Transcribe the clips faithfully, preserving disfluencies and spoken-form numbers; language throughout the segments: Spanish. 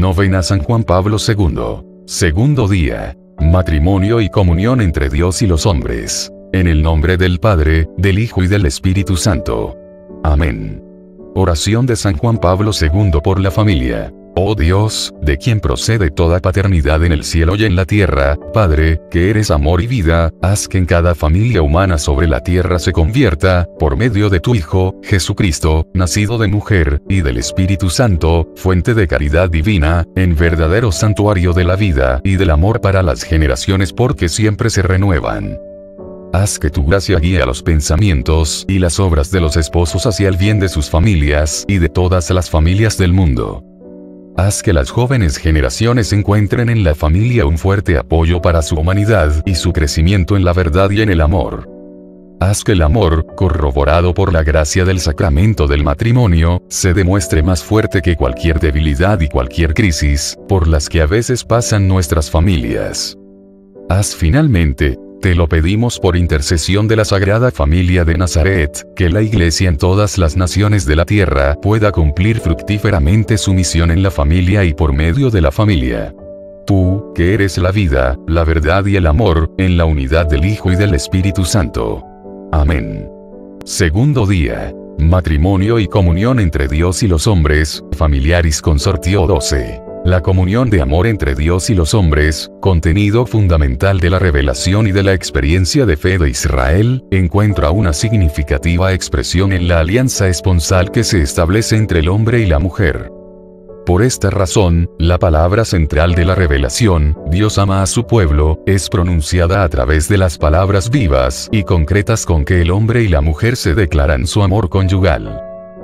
Novena San Juan Pablo segundo. Segundo día. Matrimonio y comunión entre Dios y los hombres. En el nombre del Padre, del Hijo y del Espíritu Santo. Amén. Oración de San Juan Pablo segundo por la familia. Oh Dios, de quien procede toda paternidad en el cielo y en la tierra, Padre, que eres amor y vida, haz que en cada familia humana sobre la tierra se convierta, por medio de tu Hijo, Jesucristo, nacido de mujer, y del Espíritu Santo, fuente de caridad divina, en verdadero santuario de la vida y del amor para las generaciones porque siempre se renuevan. Haz que tu gracia guíe a los pensamientos y las obras de los esposos hacia el bien de sus familias y de todas las familias del mundo. Haz que las jóvenes generaciones encuentren en la familia un fuerte apoyo para su humanidad y su crecimiento en la verdad y en el amor. Haz que el amor, corroborado por la gracia del sacramento del matrimonio, se demuestre más fuerte que cualquier debilidad y cualquier crisis, por las que a veces pasan nuestras familias. Haz finalmente, te lo pedimos por intercesión de la Sagrada Familia de Nazaret, que la Iglesia en todas las naciones de la tierra pueda cumplir fructíferamente su misión en la familia y por medio de la familia. Tú, que eres la vida, la verdad y el amor, en la unidad del Hijo y del Espíritu Santo. Amén. Segundo día. Matrimonio y comunión entre Dios y los hombres, Familiaris Consortio doce. La comunión de amor entre Dios y los hombres, contenido fundamental de la revelación y de la experiencia de fe de Israel, encuentra una significativa expresión en la alianza esponsal que se establece entre el hombre y la mujer. Por esta razón, la palabra central de la revelación, Dios ama a su pueblo, es pronunciada a través de las palabras vivas y concretas con que el hombre y la mujer se declaran su amor conyugal.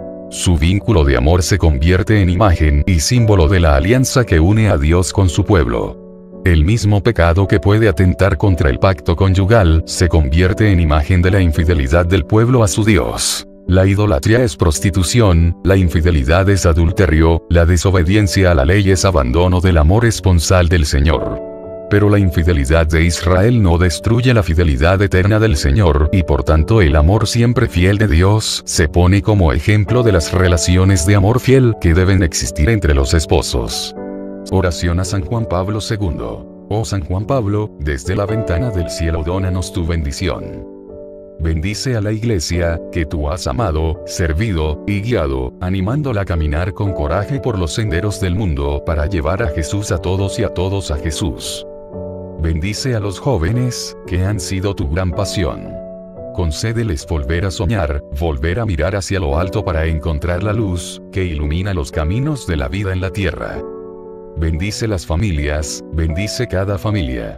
Su vínculo de amor se convierte en imagen y símbolo de la alianza que une a Dios con su pueblo. El mismo pecado que puede atentar contra el pacto conyugal se convierte en imagen de la infidelidad del pueblo a su Dios. La idolatría es prostitución, la infidelidad es adulterio, la desobediencia a la ley es abandono del amor esponsal del Señor. Pero la infidelidad de Israel no destruye la fidelidad eterna del Señor y por tanto el amor siempre fiel de Dios se pone como ejemplo de las relaciones de amor fiel que deben existir entre los esposos. Oración a San Juan Pablo segundo. Oh San Juan Pablo, desde la ventana del cielo dónanos tu bendición. Bendice a la Iglesia, que tú has amado, servido y guiado, animándola a caminar con coraje por los senderos del mundo para llevar a Jesús a todos y a todos a Jesús. Bendice a los jóvenes, que han sido tu gran pasión. Concédeles volver a soñar, volver a mirar hacia lo alto para encontrar la luz, que ilumina los caminos de la vida en la tierra. Bendice las familias, bendice cada familia.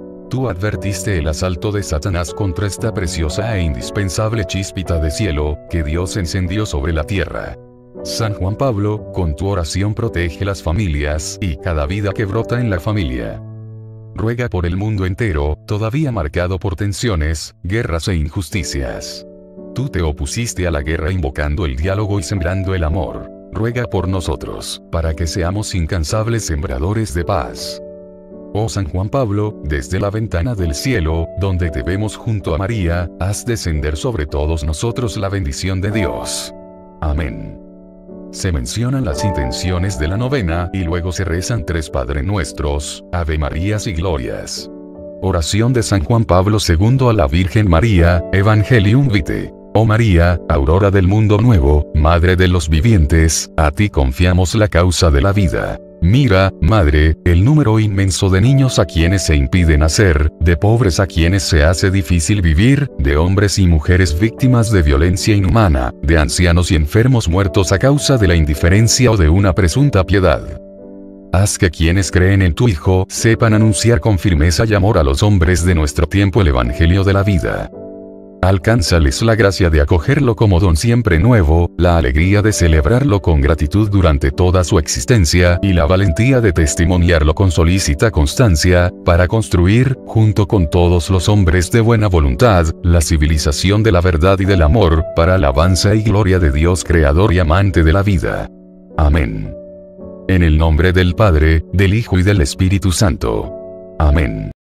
Tú advertiste el asalto de Satanás contra esta preciosa e indispensable chispita de cielo, que Dios encendió sobre la tierra. San Juan Pablo, con tu oración protege las familias y cada vida que brota en la familia. Ruega por el mundo entero, todavía marcado por tensiones, guerras e injusticias. Tú te opusiste a la guerra invocando el diálogo y sembrando el amor. Ruega por nosotros, para que seamos incansables sembradores de paz. Oh San Juan Pablo, desde la ventana del cielo, donde te vemos junto a María, haz descender sobre todos nosotros la bendición de Dios. Amén. Se mencionan las intenciones de la novena y luego se rezan tres Padre Nuestros, Ave Marías y Glorias. Oración de San Juan Pablo segundo a la Virgen María, Evangelium Vitae. Oh María, aurora del mundo nuevo, Madre de los vivientes, a ti confiamos la causa de la vida. Mira, Madre, el número inmenso de niños a quienes se impide nacer, de pobres a quienes se hace difícil vivir, de hombres y mujeres víctimas de violencia inhumana, de ancianos y enfermos muertos a causa de la indiferencia o de una presunta piedad. Haz que quienes creen en tu Hijo sepan anunciar con firmeza y amor a los hombres de nuestro tiempo el Evangelio de la vida. Alcánzales la gracia de acogerlo como don siempre nuevo, la alegría de celebrarlo con gratitud durante toda su existencia y la valentía de testimoniarlo con solícita constancia, para construir, junto con todos los hombres de buena voluntad, la civilización de la verdad y del amor, para alabanza y gloria de Dios Creador y amante de la vida. Amén. En el nombre del Padre, del Hijo y del Espíritu Santo. Amén.